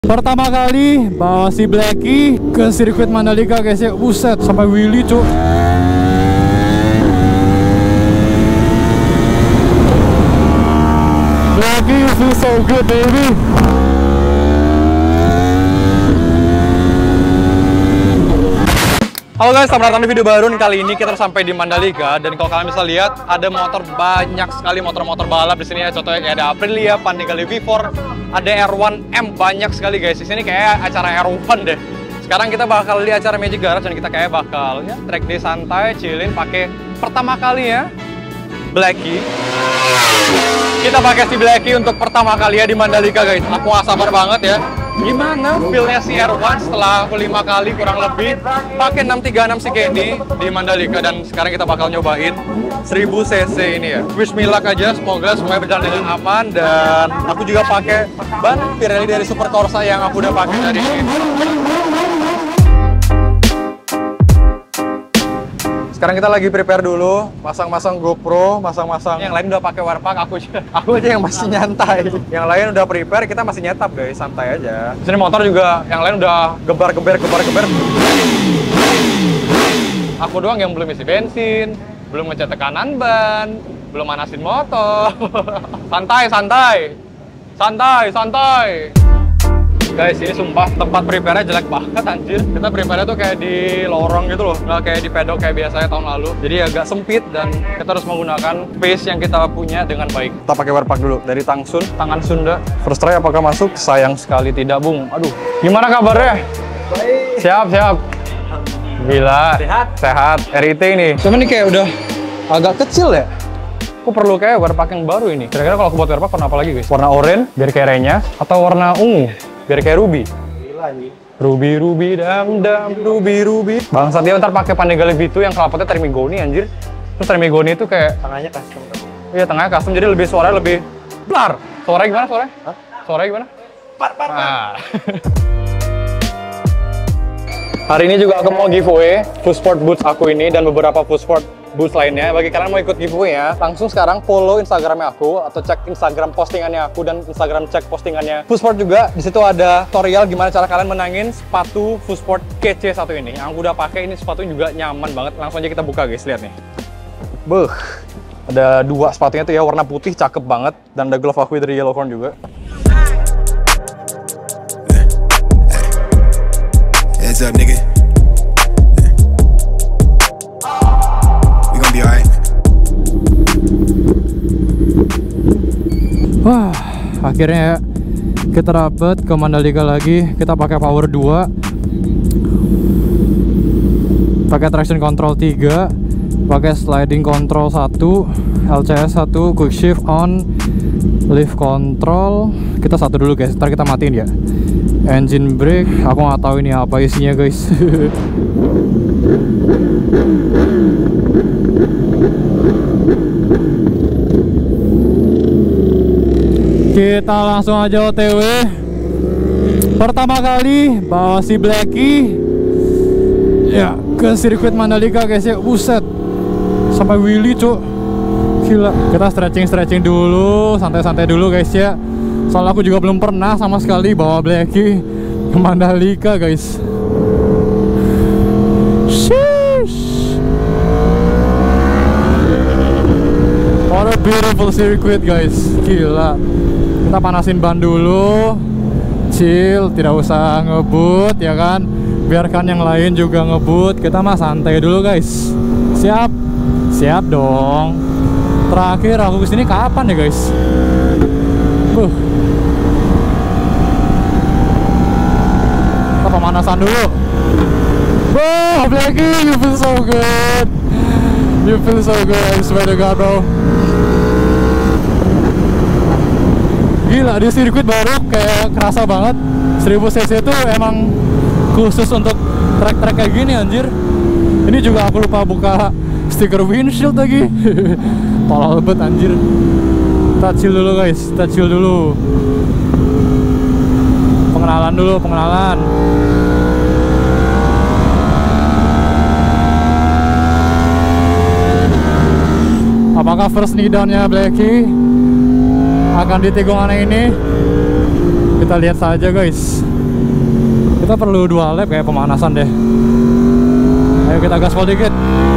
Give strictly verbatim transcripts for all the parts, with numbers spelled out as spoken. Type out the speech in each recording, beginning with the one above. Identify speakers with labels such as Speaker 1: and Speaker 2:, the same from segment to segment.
Speaker 1: Pertama kali bawa si Blacky ke sirkuit Mandalika guys ya. Buset, sampai wheelie cuk. Blacky, you feel so good baby. Halo guys, selamat datang di video baru. Kali ini kita sampai di Mandalika dan kalau kalian bisa lihat ada motor banyak sekali, motor-motor balap di sini ya. Contohnya kayak ada Aprilia, Panigale V four, ada R satu M, banyak sekali guys. Di sini kayak acara R satu deh. Sekarang kita bakal di acara Magic Garage dan kita kayak bakal ya track day santai, chillin, pakai pertama kali ya Blacky. Kita pakai si Blacky untuk pertama kali ya di Mandalika guys. Aku gak sabar banget ya. Gimana feel-nya si R satu setelah aku lima kali kurang lebih pakai enam tiga enam si Kenny di Mandalika, dan sekarang kita bakal nyobain seribu cc ini ya. Wish me luck aja, semoga semuanya berjalan dengan aman, dan aku juga pakai ban Pirelli dari Super Corsa yang aku udah pakai tadi. Sekarang kita lagi prepare dulu, masang-masang GoPro, masang-masang. Yang lain udah pakai warpak, aku aja, aku aja yang masih nyantai. Yang lain udah prepare, kita masih nyetap guys, santai aja. Di sini motor juga, yang lain udah gebar-geber, gebar-geber. Aku doang yang belum isi bensin, belum ngecat tekanan ban, belum manasin motor. Santai, santai, santai, santai. Guys, ini sumpah tempat prepare-nya jelek banget anjir. Kita prepare-nya tuh kayak di lorong gitu loh, nggak kayak di pedok kayak biasanya tahun lalu. Jadi agak sempit dan kita harus menggunakan space yang kita punya dengan baik. Kita pakai warpak dulu dari Tangsun, tangan Sunda. First try apakah masuk? Sayang sekali tidak, Bung. Aduh, gimana kabarnya? Baik. Siap, siap. Gila. Sehat. Sehat. R I T ini. Cuma ini kayak udah agak kecil ya. Aku perlu kayak warpak yang baru ini. Kira-kira kalau aku buat warpak warna apa lagi guys? Warna oranye biar kayak Renya, atau warna ungu biar kayak Ruby. Gila nih. Ruby, Ruby, dam, dam, Ruby, Ruby. Bangsat dia ntar pakai Panigale V two yang knalpotnya Termigoni anjir. Terus Termigoni itu kayak tengahnya custom. Iya, tengahnya custom jadi lebih suaranya lebih blar. Suaranya gimana suaranya? Hah? Suaranya gimana? Par, par, par. Nah. Hari ini juga aku mau giveaway full sport boots aku ini dan beberapa full sport boots lainnya. Bagi kalian mau ikut giveaway ya, langsung sekarang follow Instagramnya aku atau cek Instagram postingannya aku dan Instagram cek postingannya Full Sport juga. Di situ ada tutorial gimana cara kalian menangin sepatu Full Sport kece satu ini. Yang aku udah pakai ini sepatunya juga nyaman banget. Langsung aja kita buka guys, lihat nih. Beuh, ada dua sepatunya tuh ya, warna putih cakep banget dan ada glove aku dari Yellowcorn juga.
Speaker 2: Heads up, nigga. We gonna be alright.
Speaker 1: Wah, akhirnya ya kita dapet ke Mandalika lagi. Kita pakai power dua, pakai traction control tiga, pakai sliding control satu, L C S satu, quick shift on, lift control. Kita satu dulu guys, ntar kita matiin ya. Engine brake, aku nggak tahu ini apa isinya guys. Kita langsung aja O T W. Pertama kali bawa si Blacky ya ke sirkuit Mandalika guys ya. Buset, sampai wheelie cuk. Gila. Kita stretching-stretching dulu, santai-santai dulu guys ya. Soalnya aku juga belum pernah sama sekali bawa Blacky ke Mandalika guys. Sheesh. What a beautiful circuit guys. Gila. Kita panasin ban dulu, chill, tidak usah ngebut ya kan. Biarkan yang lain juga ngebut. Kita mah santai dulu guys. Siap? Siap dong. Terakhir aku kesini kapan ya guys? Uh. Kita pemanasan dulu. Wow, Blacky, you feel so good. You feel so good, I swear to God bro. Gila, di sirkuit baru kayak kerasa banget. seribu cc itu emang khusus untuk track-track kayak gini anjir. Ini juga aku lupa buka stiker windshield lagi. Tolol banget anjir. Kita chill dulu guys, kita chill dulu. Pengenalan dulu, pengenalan. Apakah first knee down-nya Blacky akan di tikungan ini? Kita lihat saja guys. Kita perlu dua lap kayak pemanasan deh. Ayo kita gaspol dikit.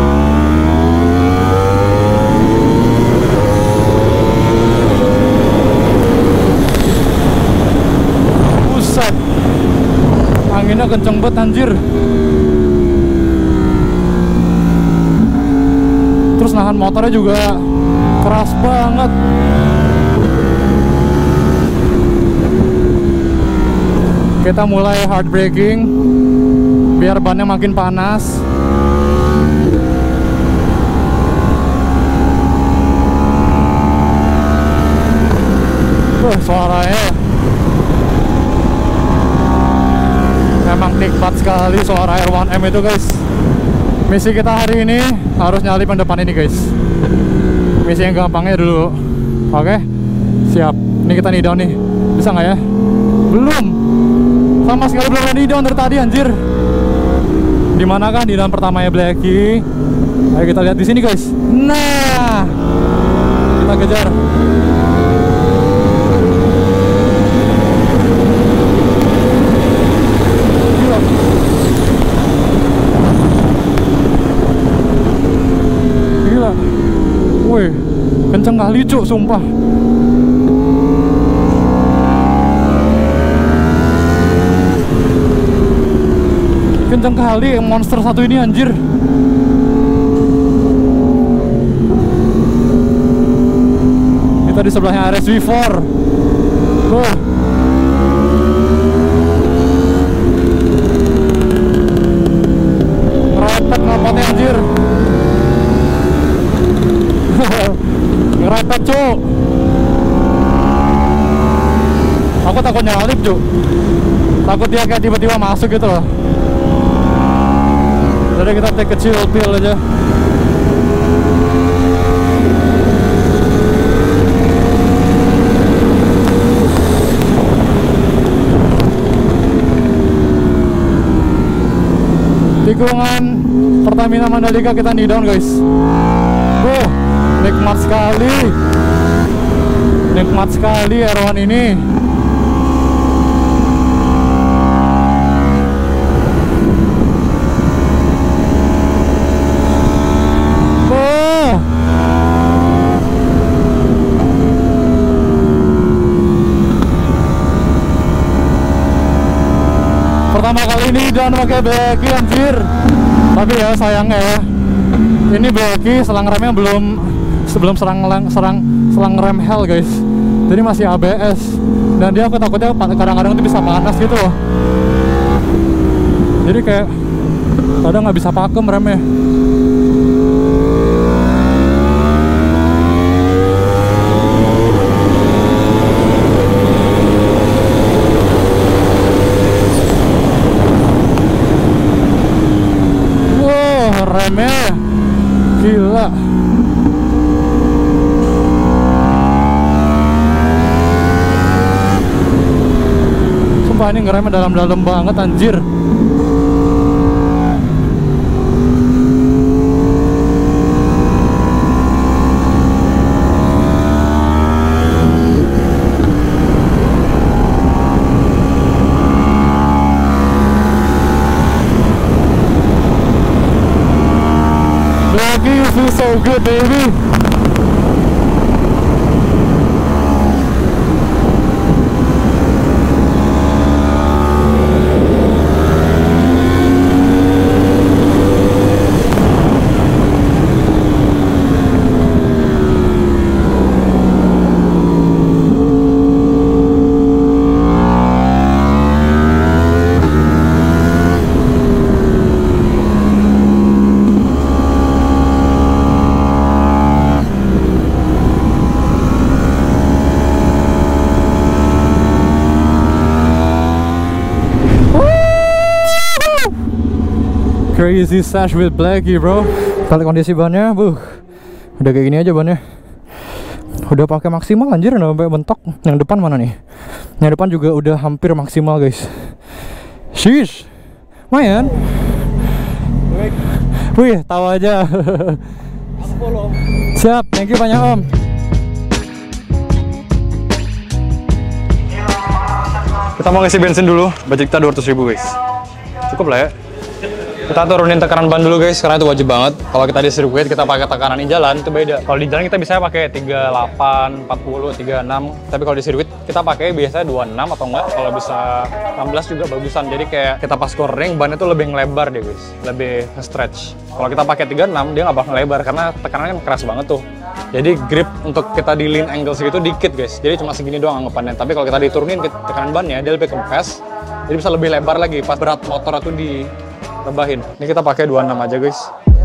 Speaker 1: Buset, anginnya kenceng banget anjir. Terus nahan motornya juga keras banget. Kita mulai hard braking biar bannya makin panas. Wah, suaranya memang nikmat sekali, suara R satu M itu guys. Misi kita hari ini harus nyalip yang depan ini guys. Misi yang gampangnya dulu. Oke, siap. Ini kita nih down nih. Bisa nggak ya? Belum. Sama sekali belum ada down dari tadi anjir. Dimana kan di down pertamanya Blacky? Ayo kita lihat di sini guys. Nah, kita kejar. Gila. Gila. Woi, kenceng kali cuk, sumpah. Kenceng kali monster satu ini anjir. Kita di sebelahnya R S V empat. Wah. Ngerepet ngapotnya anjir. Ngerepet cuk. Aku takut nyalip cuk. Takut dia kayak tiba-tiba masuk gitu loh. Jadi kita take kecil pil aja. Tikungan Pertamina Mandalika kita nih down guys. Wow, nikmat sekali. Nikmat sekali R satu ini. Pertama kali ini down pakai Blacky anjir. Tapi ya sayangnya ya, ini Blacky selang remnya belum sebelum serang serang selang rem hell guys. Jadi masih A B S. Dan dia aku takutnya kadang-kadang itu bisa panas gitu loh. Jadi kayak kadang nggak bisa pakem remnya. Remnya gila. Sumpah ini ngeremnya dalam-dalam banget anjir. You feel so good, baby. Crazy sash with Blacky bro. Kita lihat kondisi bannya, buh, udah kayak gini aja bannya. Udah pakai maksimal anjir, udah sampai bentok. Yang depan mana nih? Yang depan juga udah hampir maksimal guys. Sheesh, lumayan. Wih, tahu aja. Siap, thank you banyak om. Kita Kita mau ngisi bensin dulu, budget kita dua ratus ribu guys. Cukup lah ya. Kita turunin tekanan ban dulu guys, karena itu wajib banget. Kalau kita di sirkuit, kita pakai tekanan di jalan, itu beda. Kalau di jalan kita bisa pakai tiga puluh delapan, empat puluh, tiga puluh enam. Tapi kalau di sirkuit, kita pakai biasanya dua puluh enam atau enggak. Kalau bisa enam belas juga bagusan. Jadi kayak kita pas scoring, ban itu lebih ngelebar deh guys. Lebih stretch. Kalau kita pakai tiga puluh enam, dia nggak bakal ngelebar, karena tekanannya kan keras banget tuh. Jadi grip untuk kita di lean angle segitu dikit guys. Jadi cuma segini doang anggapannya. Tapi kalau kita diturunin tekanan bannya, dia lebih kempes. Jadi bisa lebih lebar lagi pas berat motor itu di rebahin. Ini kita pakai dua puluh enam aja guys.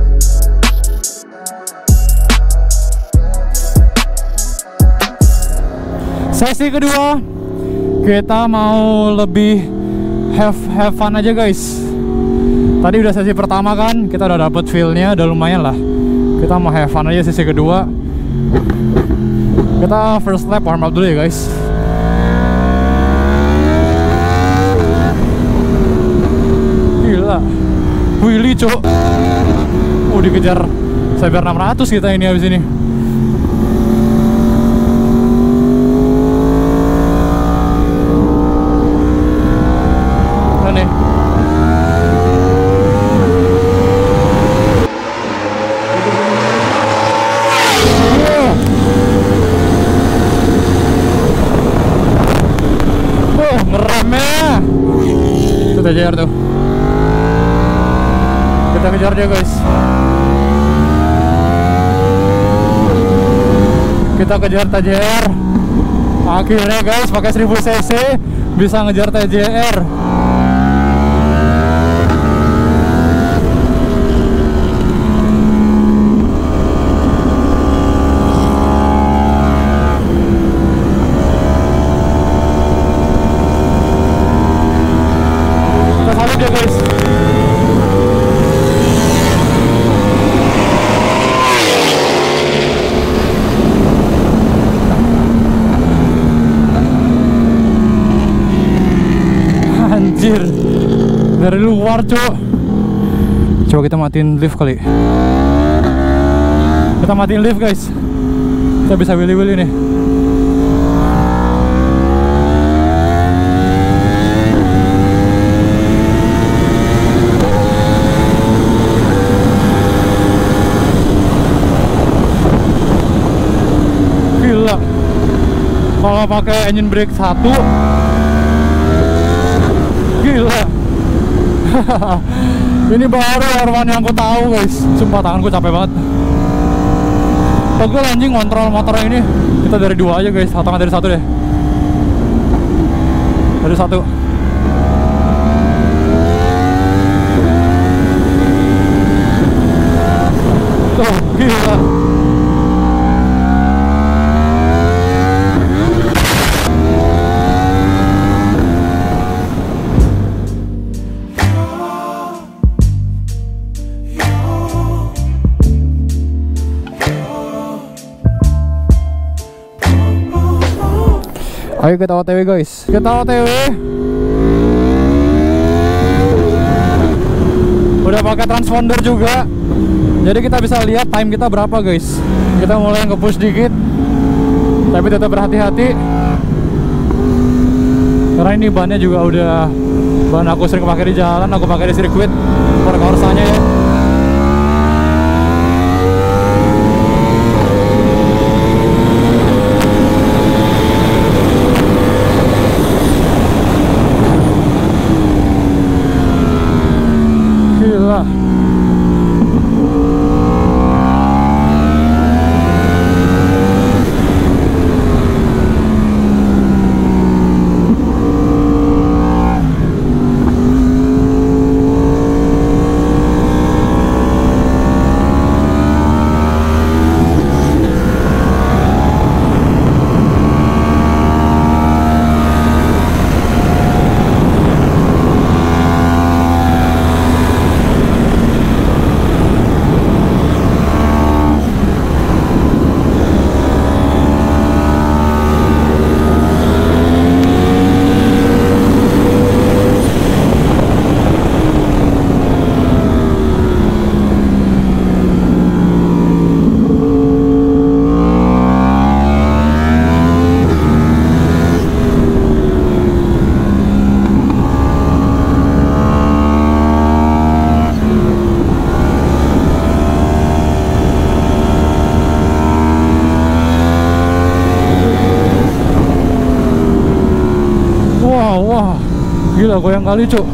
Speaker 1: Sesi kedua kita mau lebih have have fun aja guys. Tadi udah sesi pertama kan, kita udah dapet feel-nya, udah lumayan lah. Kita mau have fun aja sesi kedua. Kita first lap warm up dulu ya guys. Gila, Willy cok. Oh, dikejar Cyber enam ratus kita ini habis ini. Nah nih. Oh, ngeremnya. Itu T J R tuh. Kita kejar dia guys. Kita kejar T J R. Akhirnya guys pakai seribu cc bisa ngejar T J R. Kita salut dia guys. Anjir, dari luar cok. Coba kita matiin lift kali. Kita matiin lift guys. Kita bisa willy-willy nih. Gila. Kalau pakai engine brake satu, gila. Ini baru R satu yang aku tahu guys. Sumpah tanganku capek banget. Pegel anjing kontrol motor ini. Kita dari dua aja guys, atau nggak dari satu deh. Dari satu. Tuh, gila. Ayo kita O T W guys. Kita O T W. Udah pakai transponder juga. Jadi kita bisa lihat time kita berapa guys. Kita mulai nge-push dikit. Tapi tetap berhati-hati. Karena ini bannya juga udah ban aku sering pakai di jalan, aku pakai di sirkuit. Perkorsanya ya.
Speaker 3: Gila, goyang kali cuk.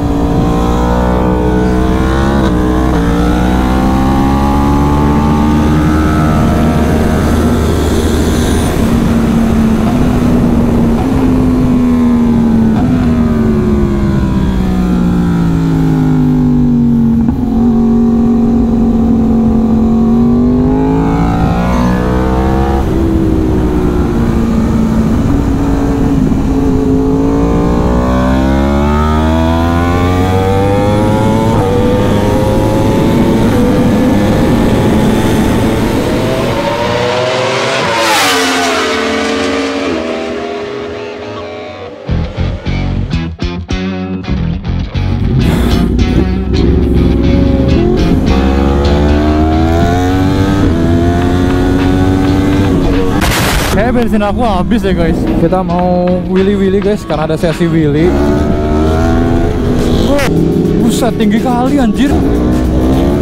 Speaker 3: Kayak bensin aku habis ya guys. Kita mau wheelie-wheelie guys, karena ada sesi wheelie. Oh, buset, tinggi kali anjir.